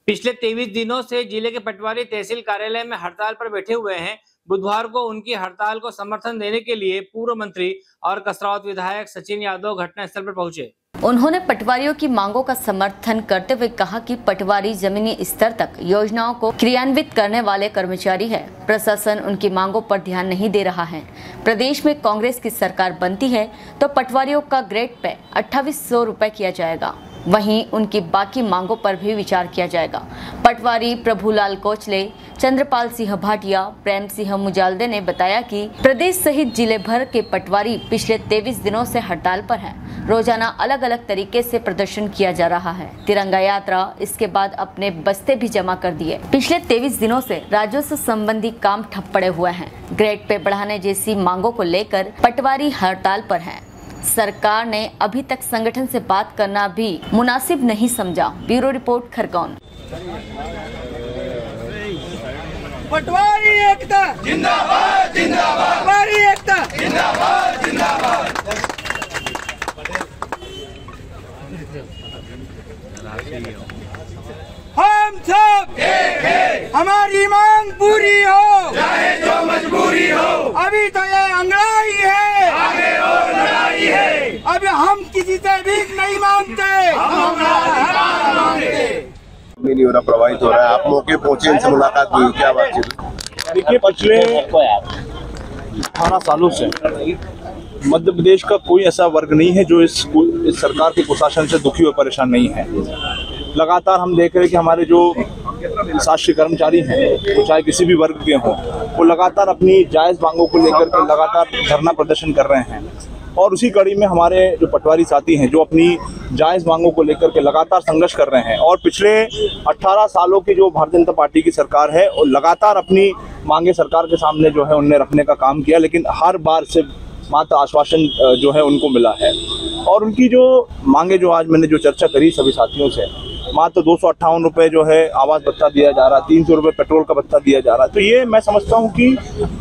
पिछले 23 दिनों से जिले के पटवारी तहसील कार्यालय में हड़ताल पर बैठे हुए हैं। बुधवार को उनकी हड़ताल को समर्थन देने के लिए पूर्व मंत्री और कसरावत विधायक सचिन यादव घटनास्थल पर पहुंचे। उन्होंने पटवारियों की मांगों का समर्थन करते हुए कहा कि पटवारी जमीनी स्तर तक योजनाओं को क्रियान्वित करने वाले कर्मचारी है। प्रशासन उनकी मांगों पर ध्यान नहीं दे रहा है। प्रदेश में कांग्रेस की सरकार बनती है तो पटवारियों का ग्रेड पे 2800 रुपए किया जाएगा, वहीं उनकी बाकी मांगों पर भी विचार किया जाएगा। पटवारी प्रभुलाल कोचले, चंद्रपाल सिंह भाटिया, प्रेम सिंह मुजालदे ने बताया कि प्रदेश सहित जिले भर के पटवारी पिछले 23 दिनों से हड़ताल पर हैं। रोजाना अलग अलग तरीके से प्रदर्शन किया जा रहा है। तिरंगा यात्रा, इसके बाद अपने बस्ते भी जमा कर दिए। पिछले 23 दिनों से राजस्व संबंधी काम ठप पड़े हुए हैं। ग्रेड पे बढ़ाने जैसी मांगों को लेकर पटवारी हड़ताल पर हैं। सरकार ने अभी तक संगठन से बात करना भी मुनासिब नहीं समझा। Bureau report, Khargone. पटवारी एकता जिंदाबाद जिंदाबाद, पटवारी एकता जिंदाबाद जिंदाबाद। हम सब एक है, हमारी मांग पूरी हो चाहे जो मजबूरी हो। अभी तो ये अंगड़ाई है, आगे और लड़ाई है। अब हम किसी से भीख नहीं मांगते, हम मांगते नहीं हो रहा, प्रभावित हो रहा है। आप मौके पहुंचे, इनसे मुलाकात हुई, क्या बातचीत? देखिए, पिछले 18 सालों से मध्य प्रदेश का कोई ऐसा वर्ग नहीं है जो इस सरकार के कुशासन से दुखी और परेशान नहीं है। लगातार हम देख रहे हैं कि हमारे जो शासकीय कर्मचारी हैं, वो चाहे किसी भी वर्ग के हों, वो लगातार अपनी जायज़ मांगों को लेकर के लगातार धरना प्रदर्शन कर रहे हैं। और उसी कड़ी में हमारे जो पटवारी साथी हैं, जो अपनी जायज़ मांगों को लेकर के लगातार संघर्ष कर रहे हैं। और पिछले 18 सालों की जो भारतीय जनता पार्टी की सरकार है, और लगातार अपनी मांगे सरकार के सामने जो है उनने रखने का काम किया, लेकिन हर बार से मात्र आश्वासन जो है उनको मिला है। और उनकी जो मांगे, जो आज मैंने जो चर्चा करी सभी साथियों से, मात्र 258 रुपये जो है आवास भत्ता दिया जा रहा है, 300 रुपये पेट्रोल का भत्ता दिया जा रहा है। तो ये मैं समझता हूँ कि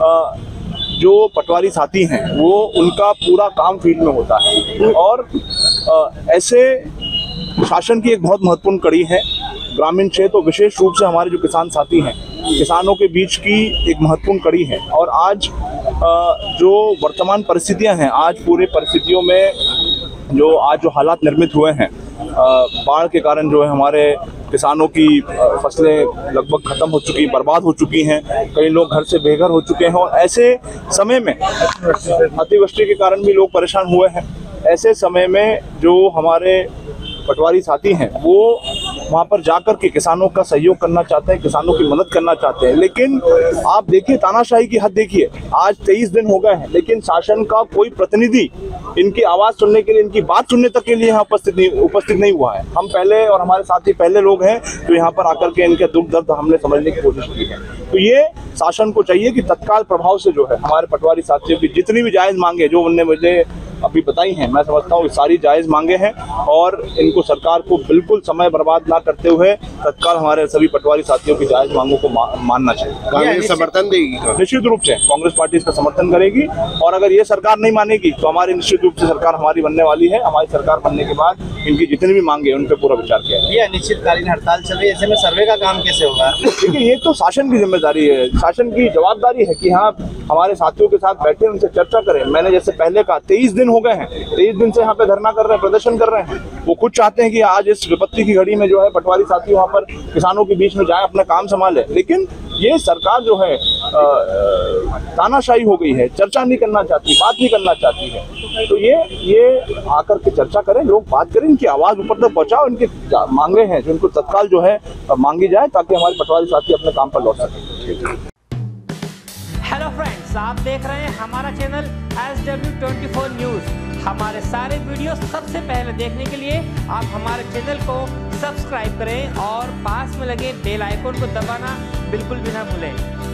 जो पटवारी साथी हैं, वो उनका पूरा काम फील्ड में होता है। और ऐसे शासन की एक बहुत महत्वपूर्ण कड़ी है ग्रामीण क्षेत्र, और विशेष रूप से हमारे जो किसान साथी हैं, किसानों के बीच की एक महत्वपूर्ण कड़ी है। और आज जो वर्तमान परिस्थितियां हैं, आज पूरे परिस्थितियों में जो हालात निर्मित हुए हैं, बाढ़ के कारण जो है हमारे किसानों की फसलें लगभग खत्म हो चुकी, बर्बाद हो चुकी हैं, कई लोग घर से बेघर हो चुके हैं। और ऐसे समय में अतिवृष्टि के कारण भी लोग परेशान हुए हैं। ऐसे समय में जो हमारे पटवारी साथी हैं, वो वहाँ पर जाकर के किसानों का सहयोग करना चाहते हैं, किसानों की मदद करना चाहते हैं। लेकिन आप देखिए, तानाशाही की हद देखिए। आज 23 दिन हो गए हैं, लेकिन शासन का कोई प्रतिनिधि इनकी आवाज़ सुनने के लिए, इनकी बात सुनने तक के लिए यहाँ उपस्थित नहीं हुआ है। हम पहले, और हमारे साथी पहले लोग हैं जो यहाँ पर आकर के इनके दुख दर्द हमने समझने की कोशिश की है। तो ये शासन को चाहिए कि तत्काल प्रभाव से जो है हमारे पटवारी साथियों की जितनी भी जायज़ मांगे जो उनने मुझे अभी बताई हैं, मैं समझता हूँ सारी जायज़ मांगे हैं। और इनको सरकार को बिल्कुल समय बर्बाद ना करते हुए तत्काल हमारे सभी पटवारी साथियों की जायज़ मांगों को मानना चाहिए। कांग्रेस समर्थन देगी? निश्चित रूप से कांग्रेस पार्टी इसका समर्थन करेगी। और अगर ये सरकार नहीं मानेगी तो हमारी निश्चित रूप से सरकार हमारी बनने वाली है। हमारी सरकार बनने के बाद इनकी जितनी भी मांगे उन पर पूरा विचार किया जाएगा। ये अनिश्चितकालीन हड़ताल चल रही है, ऐसे में सर्वे का काम कैसे होगा? देखिए, ये तो शासन की जिम्मेदारी है, शासन की जवाबदारी है कि हाँ, हमारे साथियों के साथ बैठे, उनसे चर्चा करें। मैंने जैसे पहले कहा, 23 दिन हो गए हैं, 23 दिन से यहाँ पे धरना कर रहे हैं, प्रदर्शन कर रहे हैं। वो खुद चाहते हैं कि आज इस विपत्ति की घड़ी में जो है पटवारी साथी वहाँ पर किसानों के बीच में जाए, अपना काम संभाले। लेकिन ये सरकार जो है तानाशाही हो गई है, चर्चा नहीं करना चाहती, बात नहीं करना चाहती है। तो ये आकर के चर्चा करें, लोग बात करें, इनकी आवाज़ ऊपर तक पहुँचाओ, इनकी मांगे हैं जो इनको तत्काल जो है मांगी जाए, ताकि हमारे पटवारी साथी अपने काम पर लौट सकें। हेलो फ्रेंड्स, आप देख रहे हैं हमारा चैनल SW24 न्यूज़। हमारे सारे वीडियो सबसे पहले देखने के लिए आप हमारे चैनल को सब्सक्राइब करें और पास में लगे बेल आइकन को दबाना बिल्कुल भी ना भूलें।